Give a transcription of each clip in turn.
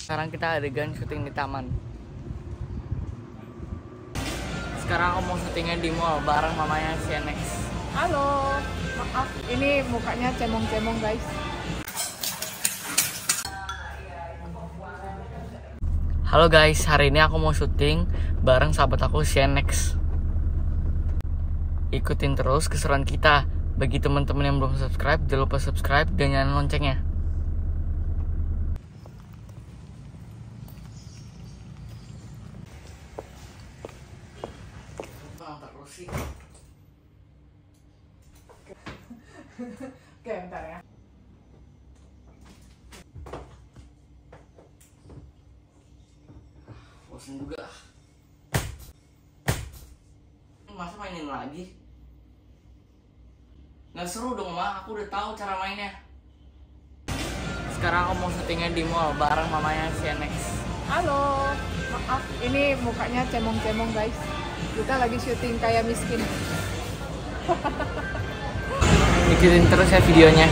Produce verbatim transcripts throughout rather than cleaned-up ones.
Sekarang kita adegan syuting di taman. Sekarang aku mau syutingnya di mall bareng mamanya C N X. Halo, maaf ini mukanya cemong-cemong guys. Halo guys, hari ini aku mau syuting bareng sahabat aku C N X. Ikutin terus keseruan kita. Bagi teman-teman yang belum subscribe, jangan lupa subscribe dan nyalain loncengnya. Oke, bentar ya. Bosan juga. Masa mainin lagi? Nggak seru dong, Ma. Aku udah tahu cara mainnya. Sekarang aku mau syutingnya di mall bareng mamanya C N X. Halo, maaf ini mukanya cemong-cemong guys. Kita lagi syuting kayak miskin. Ikutin terus ya videonya.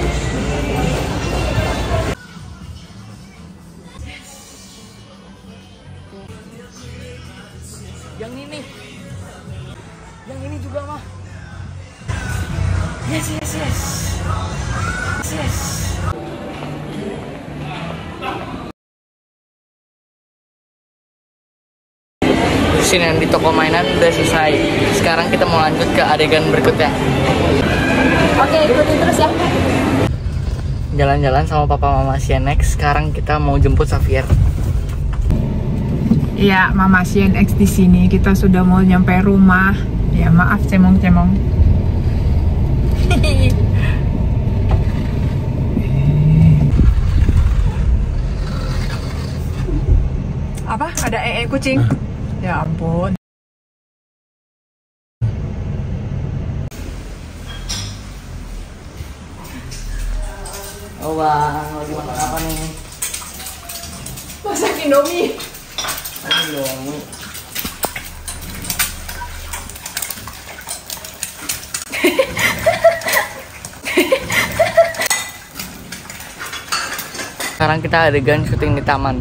Yang ini. Yang ini juga, mah. Yes, yes, yes. Yes, yes. Scene di toko mainan udah selesai. Sekarang kita mau lanjut ke adegan berikutnya. Oke, ikutin terus ya. Jalan-jalan sama papa mama C N X. Sekarang kita mau jemput Xavier. Iya, Mama C N X di sini. Kita sudah mau nyampe rumah. Ya, maaf cemong-cemong. Apa? Ada ee kucing? Ya ampun. Oh bang, lagi masak apa nih? Masak Indomie. Oh Indomie. Sekarang kita adegan syuting di taman.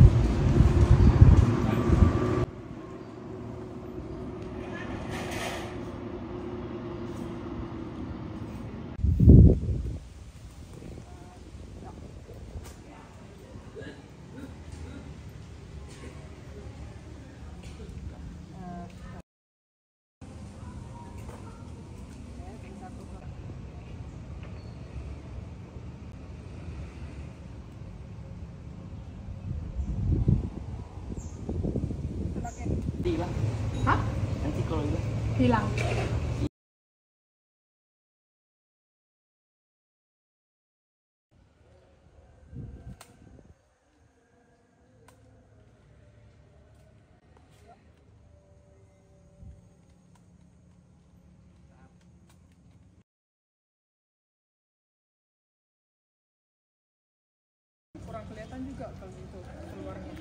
Hilang. Hah? Nanti kalau hilang. Hilang. Kurang kelihatan juga kalau itu keluarnya.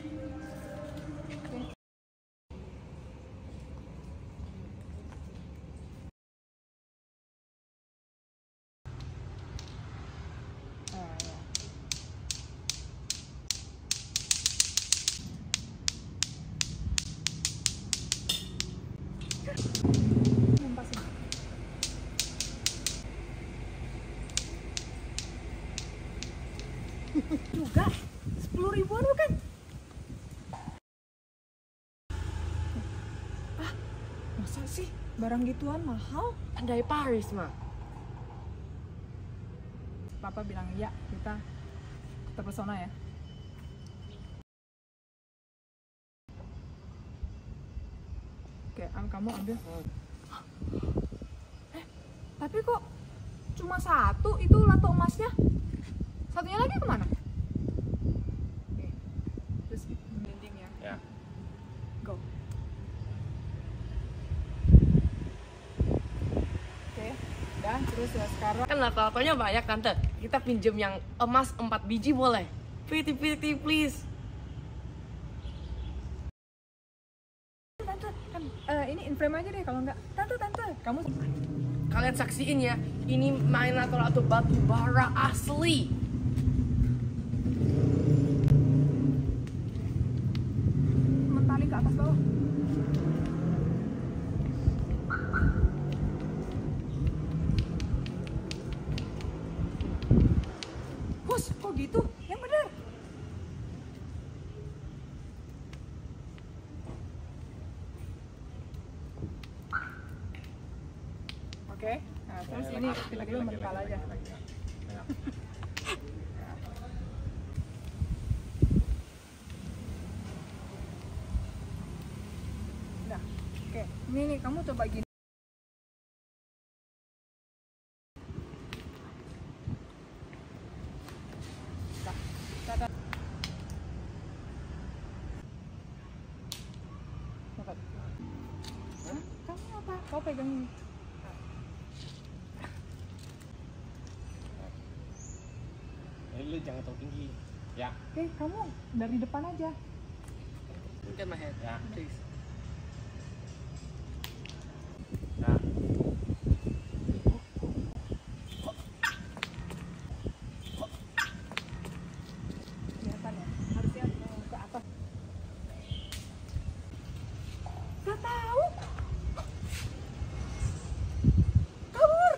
Juga sepuluh ribuan bukan? Ah, masa sih barang gituan mahal? Dari Paris mah. Papa bilang iya, kita terpesona ya. Oke, am kamu ambil. Eh, tapi kok cuma satu itu lato emasnya? Satunya lagi kemana? Oke, terus mending ya. Ya. Go. Oke, dan terus ya sekarang. Kan lato-latonya banyak tante. Kita pinjem yang emas empat biji boleh? Pretty pretty please. Tante, kan eh, ini in frame aja deh kalau enggak. Tante, tante, kamu Kalian saksiin ya, ini main lato-lato batu bara asli. Gitu, yang benar. Oke, nah terus ini lagi mental aja. Nah, oke, ini nih kamu coba gini. Hah? Kamu apa? Kau pegang ini. Eh, lu jangan tahu tinggi. Ya. Oke, kamu dari depan aja. Look at my head, Ya. please. Nah. Kelihatan ya? Harusnya eh, ke atas. Gak tahu. Kabur.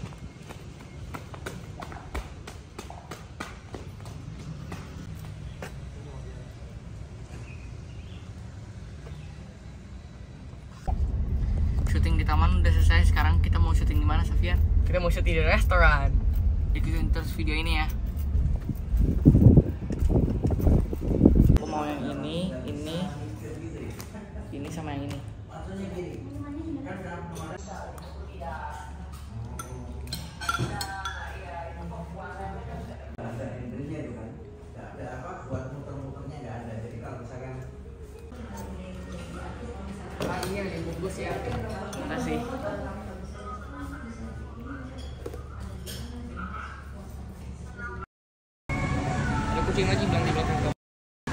Syuting di taman udah selesai. Sekarang kita mau syuting di mana, Safia? Kita mau syuting di restoran. Ikutin terus video ini ya. Aku mau yang ini, ini, ini sama yang ini. Ada handle-nya itu kan, nggak ada apa buat muter-muternya nggak ada. Jadi kalau misalkan Ah, ini yang dibungkus ya. Terima kasih. Ada kucing lagi bilang di belakang kamu.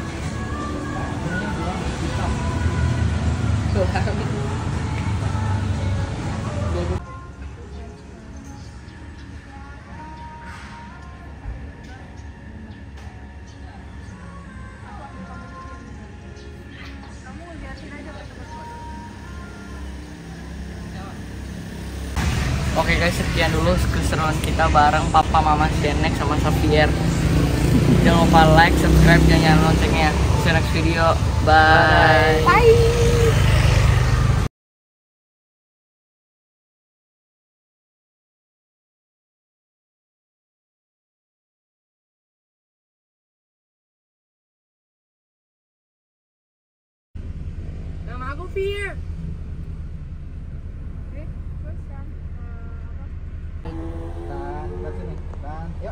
Kamu liatin aja ke teman-teman. Oke guys, sekian dulu keseruan kita bareng Papa Mama Shenex sama Xavier. Jangan lupa like, subscribe, dan nyalain loncengnya. See you next video. Bye. Bye. Nama aku Fir. Oke, terus yang eh, apa? dan lihat sini dan yuk.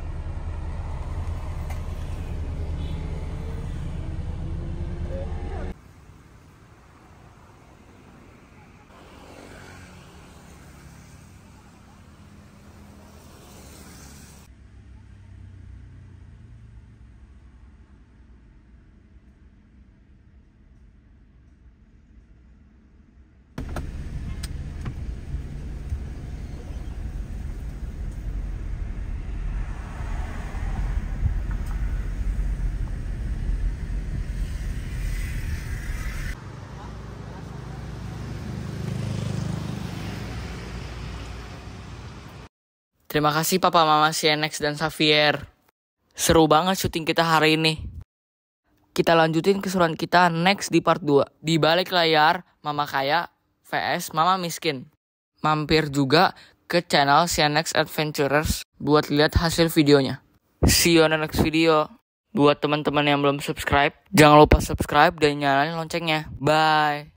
Terima kasih Papa Mama Shenex dan Xavier. Seru banget syuting kita hari ini. Kita lanjutin keseruan kita next di part dua. Di balik layar Mama Kaya vs Mama Miskin. Mampir juga ke channel Shenex Adventurers buat lihat hasil videonya. See you on the next video. Buat teman-teman yang belum subscribe, jangan lupa subscribe dan nyalain loncengnya. Bye.